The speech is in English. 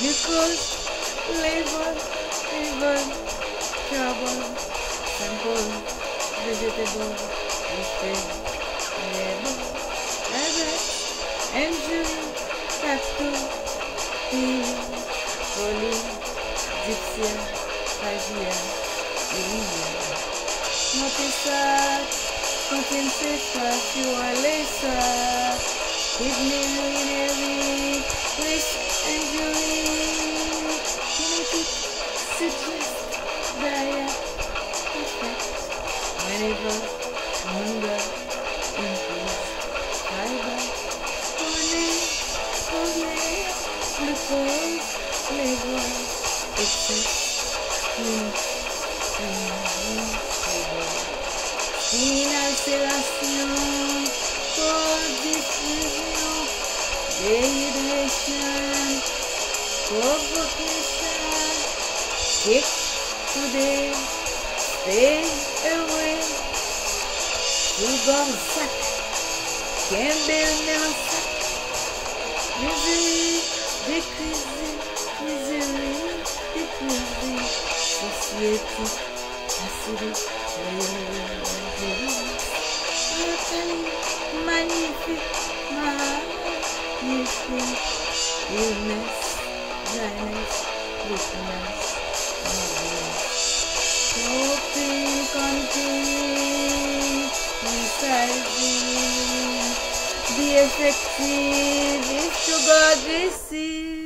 Because labor, even trouble, simple, vegetable, buffet, labor, address, injury, tattoo, peel, volley, gypsia, pagia, Elysia. Notice continue to fuel kidney urinary risk injury, genetic suggest diet effect whenever hunger increase fiber, glucose level excess inhalation, cold diffusion, dehydration, provocation, kick today, stay away, sugar sack, Campbell sack, misery decreasing, misery decreasing, society acidic, magnifique, illness, dryness, weakness, coping, contain, resizing, be effective if sugar aggressive.